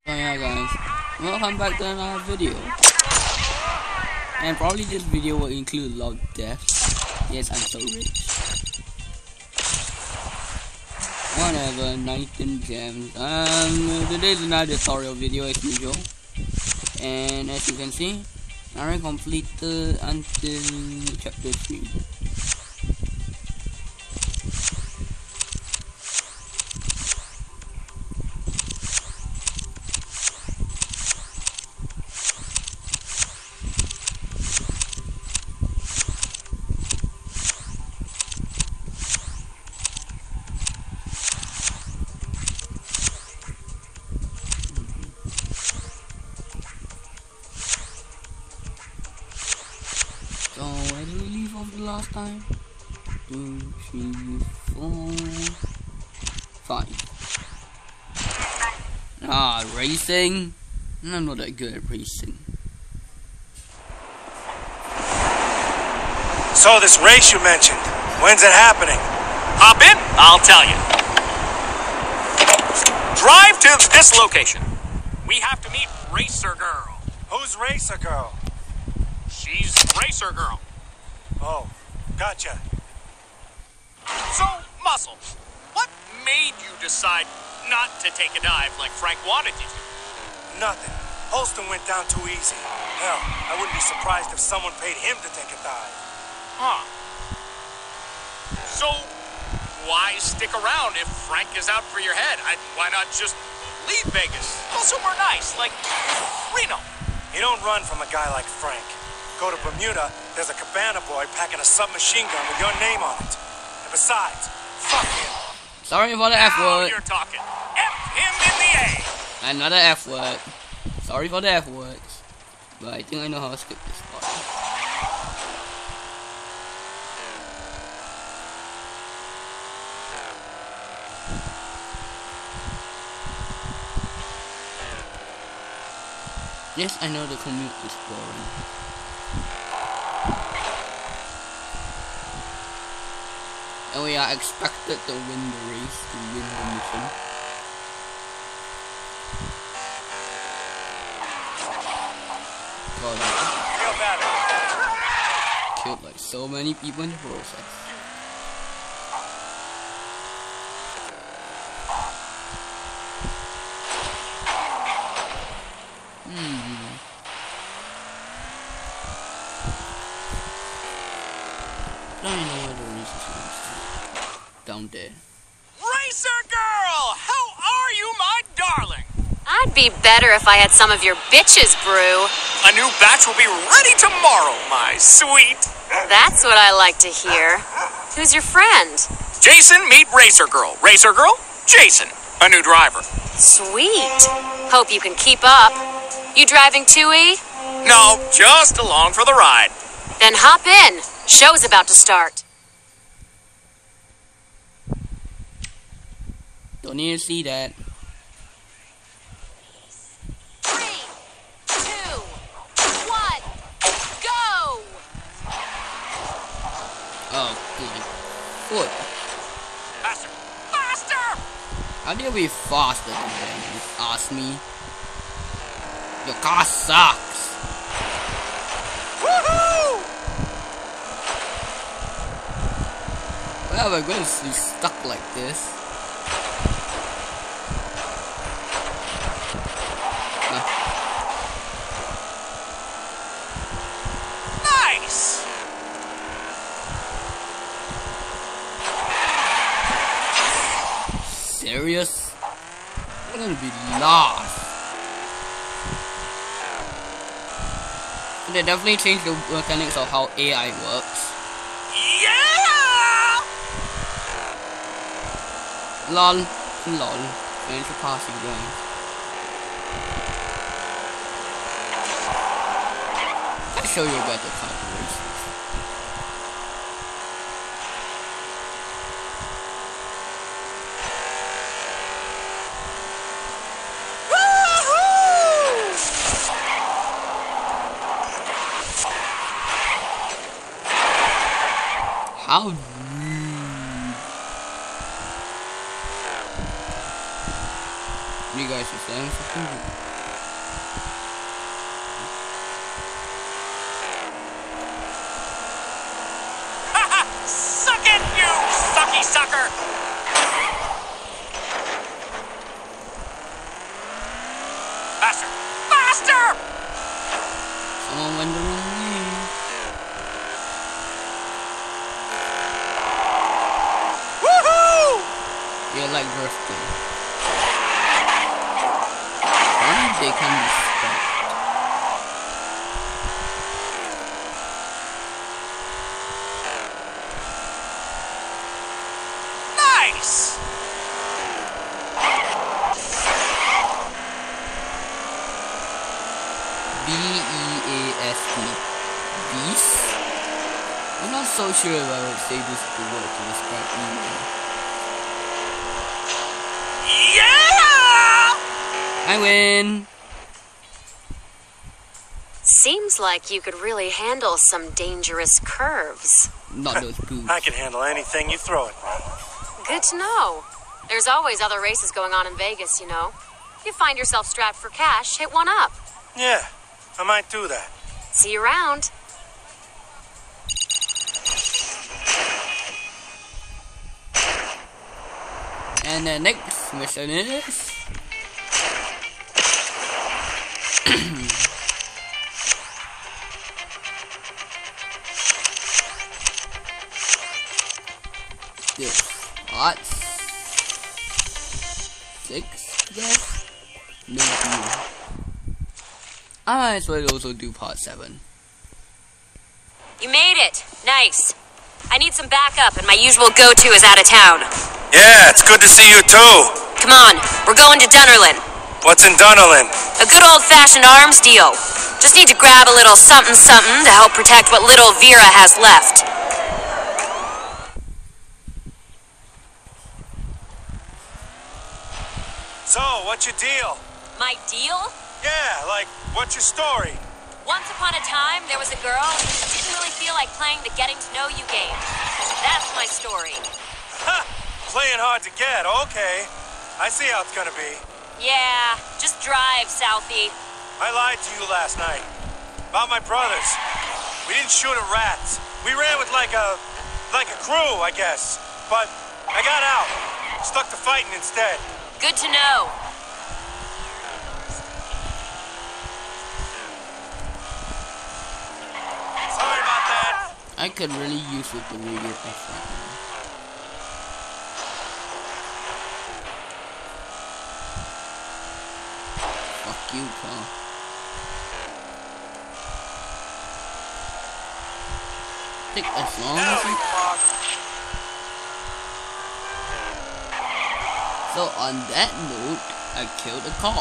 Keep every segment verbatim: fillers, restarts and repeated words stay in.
So yeah guys, welcome back to another video. And probably this video will include a lot of deaths. Yes, I'm so rich. Whatever, nineteen gems. Um, today's another tutorial video as usual. And as you can see, I already completed until chapter three. So where did we leave off the last time? Two, three, four, five. Ah, racing? I'm not that good at racing. So this race you mentioned, when's it happening? Hop in, I'll tell you. Drive to this location. We have to meet Racer Girl. Who's Racer Girl? She's Racer Girl. Oh, gotcha. So, Muscle, what made you decide not to take a dive like Frank wanted you to? Nothing. Holston went down too easy. Hell, I wouldn't be surprised if someone paid him to take a dive. Huh. So, why stick around if Frank is out for your head? I, why not just leave Vegas? Go somewhere nice, like Reno. You don't run from a guy like Frank. Go to Bermuda, there's a cabana boy packing a submachine gun with your name on it. And besides, fuck him. Sorry for the F Now word. you're talking. F him in the A. Another F word. Sorry for the F words. But I think I know how to skip this part. Yes, I know the commute is boring. And we are expected to win the race, to win the mission. God, Feel better. I killed like so many people in the process. Hmm. I don't know where the race is going to. Down there. Racer Girl, how are you, my darling? I'd be better if I had some of your bitches brew. A new batch will be ready tomorrow, my sweet. That's what I like to hear. Who's your friend? Jason, meet Racer Girl. Racer Girl, Jason, a new driver. Sweet. Hope you can keep up. You driving too, E? No, just along for the ride. Then hop in. Show's about to start. Don't need to see that. Three, two, one, go! Oh, good. Good. Faster, faster! How do you be faster than them? You ask me. Your car sucks. Woohoo! Well, we're going to be stuck like this. Nice! Serious? We're gonna be lost. They definitely changed the mechanics of how A I works. Yeah! Lol. Lol. Finish the passing game. I'll show you a better kind of races. How rude. You guys are saying something? Suck it, you sucky sucker! Faster! Faster! Someone went the wrong way. Woohoo! Yeah, like drifting. Only they can be stopped. Nice! B E A S T. Beast? I'm not so sure if I would say this is the word to describe email. Yeah! I win! Seems like you could really handle some dangerous curves. Not those boobs. I can handle anything you throw at me. Good to know. There's always other races going on in Vegas, you know. If you find yourself strapped for cash, hit one up. Yeah, I might do that. See you around. And the next mission is... this. What? Six, yes? No deal. I might as well also do part seven. You made it. Nice. I need some backup, and my usual go-to is out of town. Yeah, it's good to see you too. Come on, we're going to Dunnerlin. What's in Dunnerlin? A good old-fashioned arms deal. Just need to grab a little something-something to help protect what little Vera has left. So, what's your deal? My deal? Yeah, like, what's your story? Once upon a time, there was a girl who didn't really feel like playing the getting to know you game. That's my story. Ha! Playing hard to get, okay. I see how it's gonna be. Yeah, just drive, Southie. I lied to you last night. About my brothers. We didn't shoot at rats. We ran with like a... like a crew, I guess. But I got out. Stuck to fighting instead. Good to know. Sorry about that. I could really use with the radio F right now. Fuck you, Paul. Take as long as you... So on that note, I killed a cop.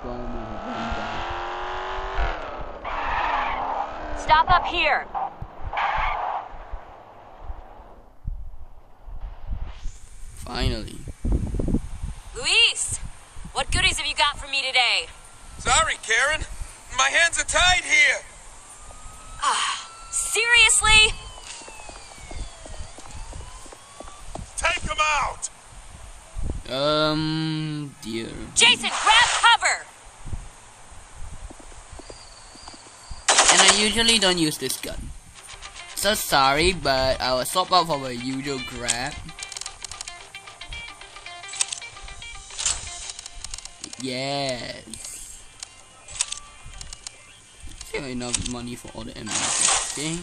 Stop up here. Finally. Luis, what goodies have you got for me today? Sorry, Karen. My hands are tied here. Ah, seriously? Take him out! Um, dear. Jason, grab cover! And I usually don't use this gun. So sorry, but I will swap out for my usual grab. Yes. Still enough money for all the ammo. Okay.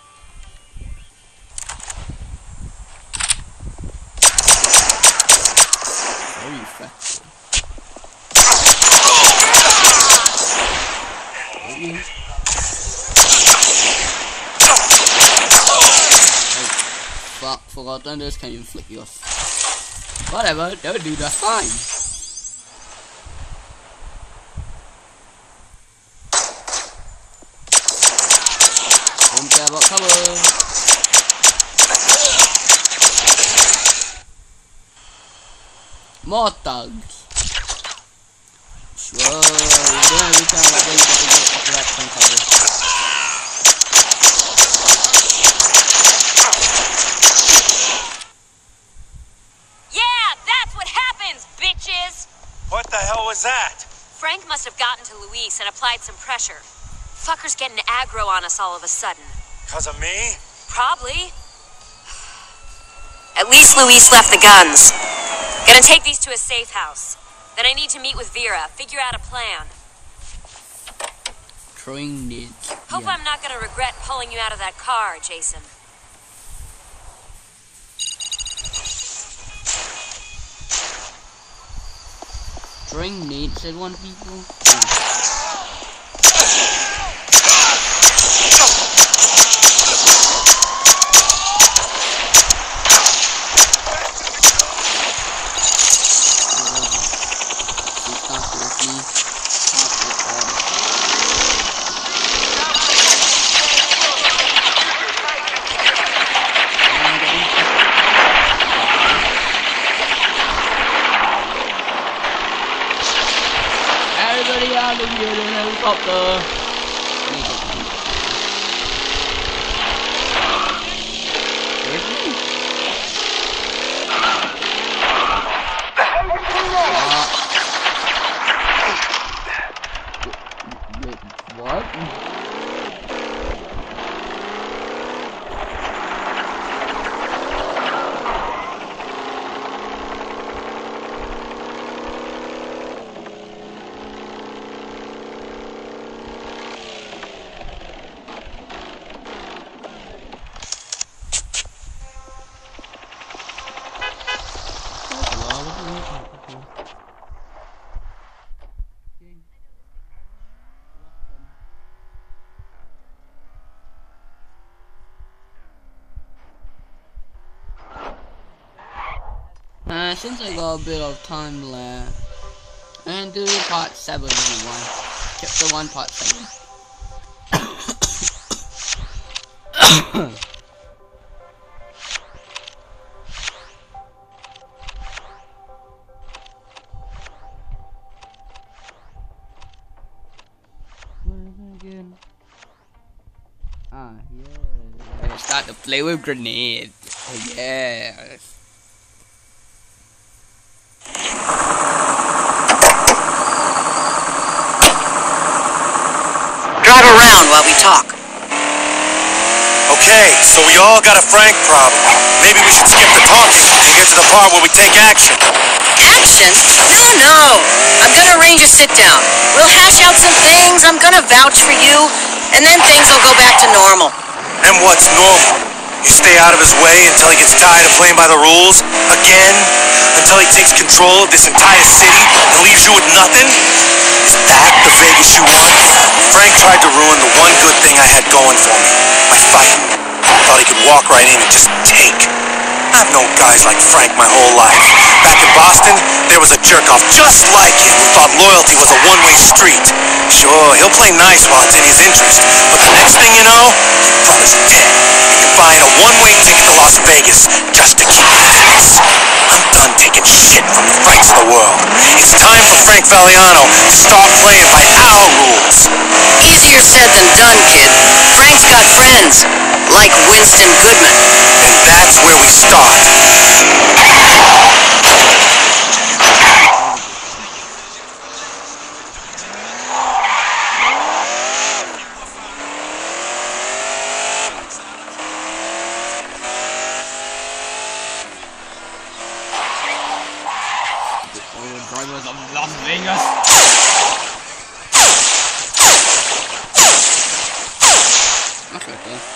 Very effective. Okay. Oh, fuck! Forgotten this can inflict yours. Whatever, they'll do that fine. Don't care about cover. More thugs. Sure, we don't every time I play to get a from cover. Yeah, that's what happens, bitches! What the hell was that? Frank must have gotten to Luis and applied some pressure. Fucker's getting aggro on us all of a sudden. Cause of me? Probably. At least Luis left the guns. Gonna take these to a safe house. Then I need to meet with Vera, figure out a plan. Throwing nades. Hope Yeah. I'm not gonna regret pulling you out of that car, Jason. Throwing nades at one people. Everybody out of here in a helicopter. What? Uh, since I got a bit of time left, I'm gonna do part seven one. Chapter one, part seven. Again. Ah, yeah. I start to play with grenades. Oh, yes. Drive around while we talk. Okay, so we all got a Frank problem. Maybe we should skip the talking and get to the part where we take action. Action? No, no. I'm gonna arrange a sit-down. We'll hash out some things, I'm gonna vouch for you, and then things will go back to normal. And what's normal? You stay out of his way until he gets tired of playing by the rules? Again? Until he takes control of this entire city and leaves you with nothing? Is that the Vegas you want? Frank tried to ruin the one good thing I had going for me. My fight. Thought he could walk right in and just take. I've known guys like Frank my whole life. Back in Boston, there was a jerk-off just like him who thought loyalty was a one-way street. Sure, he'll play nice while it's in his interest, but the next thing you know, your brother's dead, and you're buying a one-way ticket to Las Vegas just to keep his ass. I'm done taking shit from the Franks of the world. It's time for Frank Valiano to start playing by our rules. Easier said than done, kid. Frank's got friends, like Winston Goodman. And that's where we start. Drivers of Las Vegas. That's right there.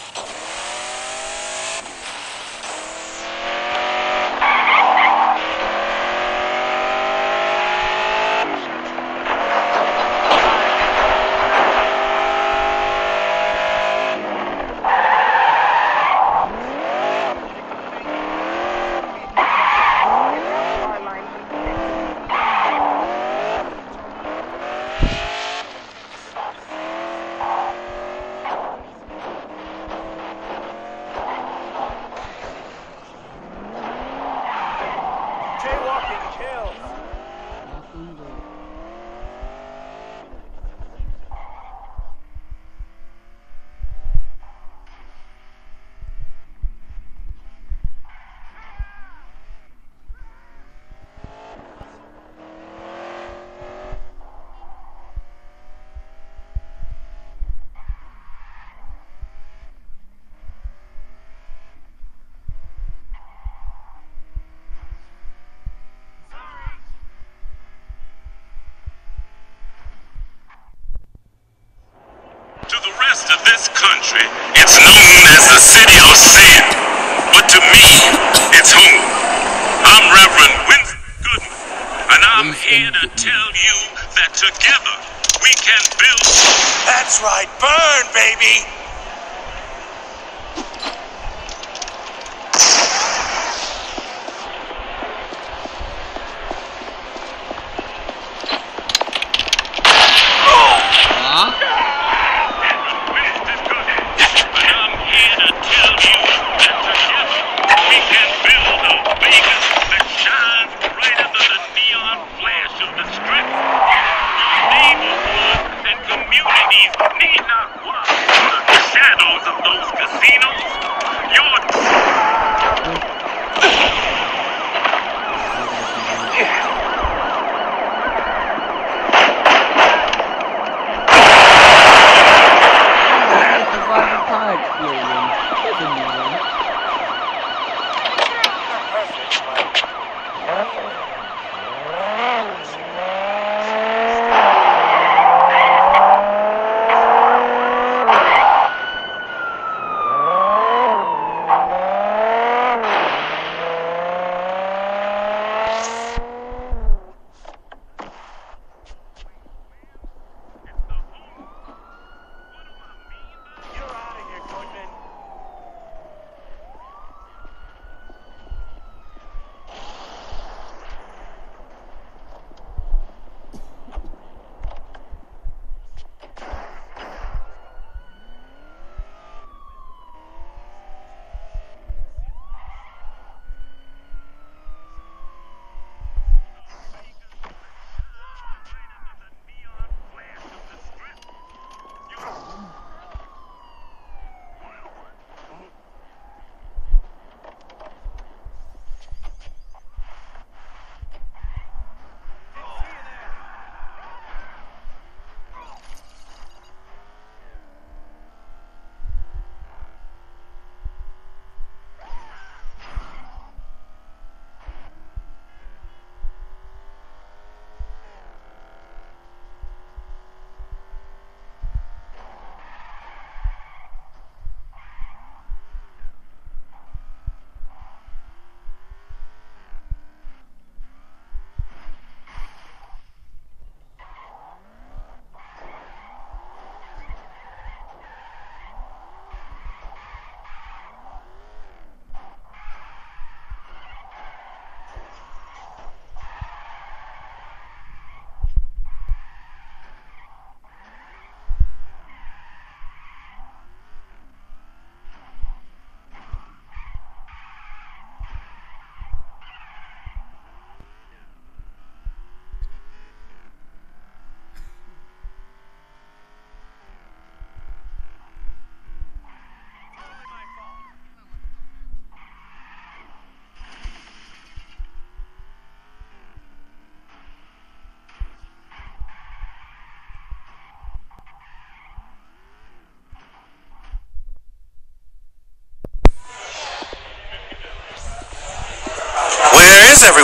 To this country, it's known as the City of Sin. But to me, it's home. I'm Reverend Winston Goodman, and I'm here to tell you that together we can build... That's right, burn, baby!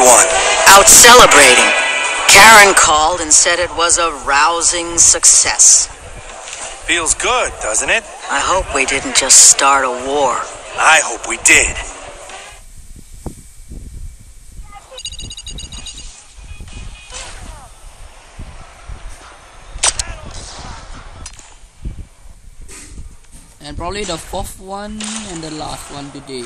won? Out celebrating. Karen called and said it was a rousing success. Feels good, doesn't it? I hope we didn't just start a war. I hope we did. And probably the fourth one and the last one today.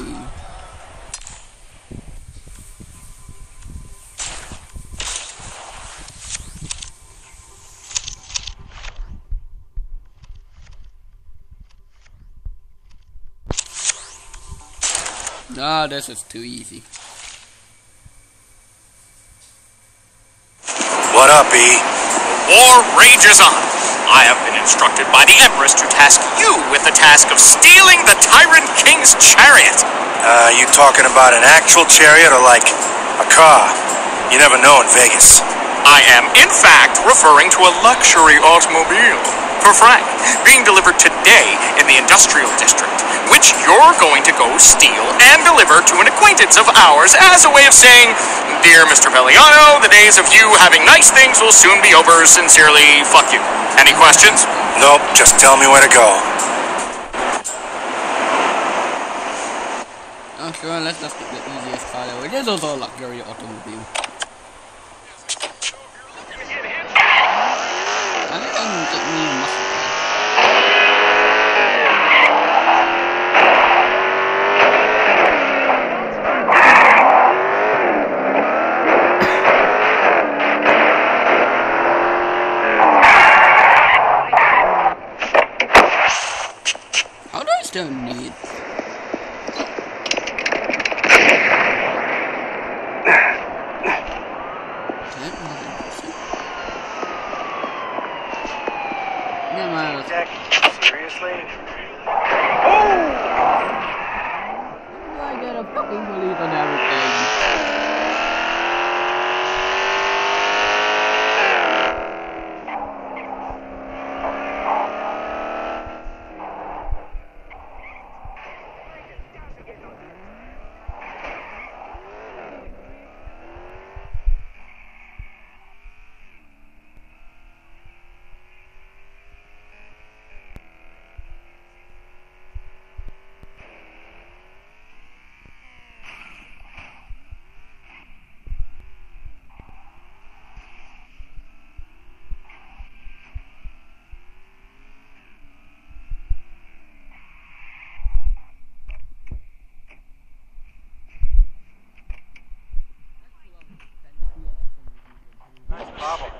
Ah, this is too easy. What up, E? War rages on. I have been instructed by the Empress to task you with the task of stealing the Tyrant King's chariot. Uh, you talking about an actual chariot or like a car? You never know in Vegas. I am, in fact, referring to a luxury automobile for Frank, being delivered today in the Industrial District, which you're going to go steal and deliver to an acquaintance of ours as a way of saying, "Dear Mister Veliano, the days of you having nice things will soon be over. Sincerely, fuck you." Any questions? Nope, just tell me where to go. Oh, sure, let's just pick the easiest car there, which is also a luxury automobile. I think I can take me muscle. Don't need. Jack, seriously? I get a fucking police on everything. Problem.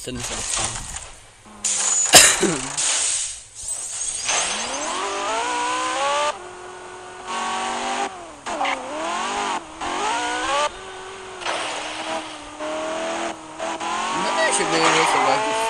Winston, so it's fine. Maybe I should be able to survive this.